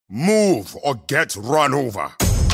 Move or get run over.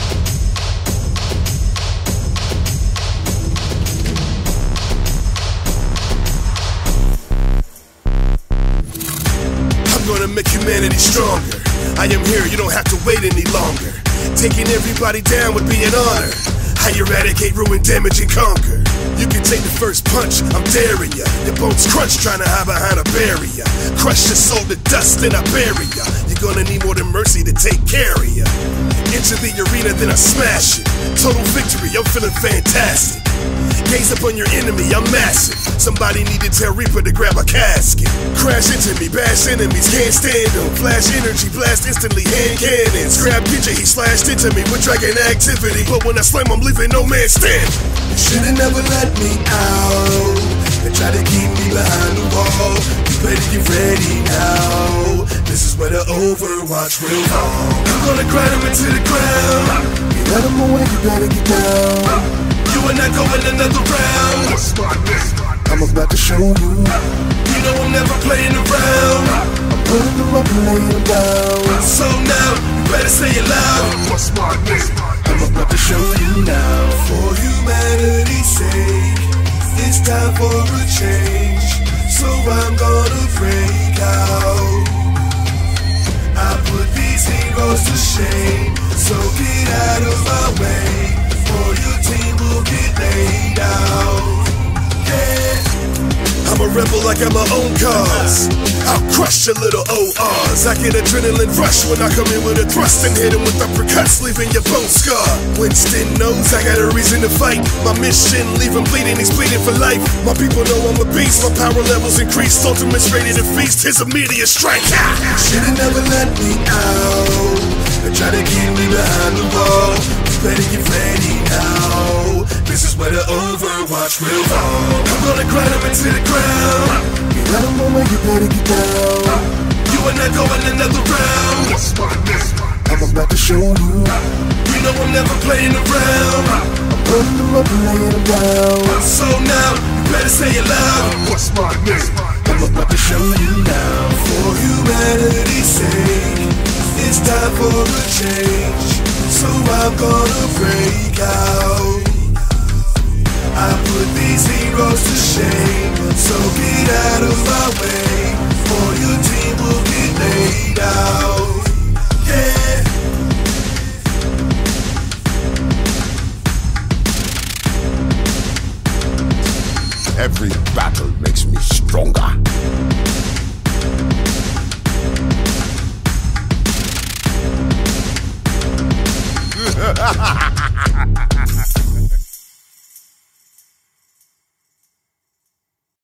I'm gonna make humanity stronger. I am here, you don't have to wait any longer. Taking everybody down would be an honor. I eradicate, ruin, damage, and conquer. You can take the first punch, I'm daring ya. Your bones crunch, trying to hide behind a barrier. Crush your soul to dust, then I bury ya. You're gonna need more than mercy to take care of ya. Enter the arena, then I smash it. Total victory, I'm feeling fantastic. Gaze upon your enemy, I'm massive. Somebody need to tell Reaper to grab a casket. Crash into me, bash enemies, can't stand them. Flash energy, blast instantly, hand cannons. Grab Gidget, he slashed into me with dragon activity. But when I slam, I'm leaving no man standing. You should've never let me out. They try to keep me behind the wall. You better get ready now. This is where the Overwatch will fall. I'm gonna grind him into the ground. You let him away, you better get down. You and I going another round. I'm about to show you. You know I'm never playing around. I'm putting them up and laying them down. So now, you better say it loud. I'm about to show you now. For humanity's sake, it's time for a change. So I'm gonna break out. I put these heroes to shame. So get out of my way, or your team will get laid out. Yeah. I'm a rebel like I'm my own cause. I'll crush your little ORs. I get adrenaline rush when I come in with a thrust and hit him with uppercuts, leaving your bone scar. Winston knows I got a reason to fight. My mission, leave him bleeding, he's bleeding for life. My people know I'm a beast, my power levels increased. Ultimate's ready to feast, his immediate strike. Should've never let me out. They try to keep me behind the wall. You better get ready now. This is where the Overwatch will fall. I'm gonna grind him into the ground. You let him away, you better get down. You and I going another round. I'm about to show you. You know I'm never playing around. I'm putting them up and laying them down. So now, you better say it loud. What's my name? I'm about to show you now. For humanity's sake, it's time for a change. So I'm gonna break out. I put these heroes to shame. So get out of my way, or your team will get laid out. Yeah. Every battle makes me stronger. Ha ha ha!